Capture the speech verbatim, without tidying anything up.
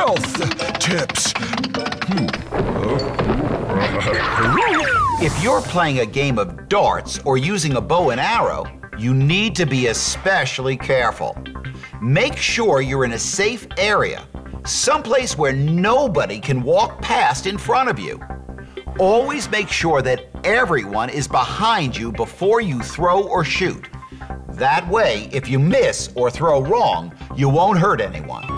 health tips. If you're playing a game of darts or using a bow and arrow, you need to be especially careful. Make sure you're in a safe area, someplace where nobody can walk past in front of you. Always make sure that everyone is behind you before you throw or shoot. That way, if you miss or throw wrong, you won't hurt anyone.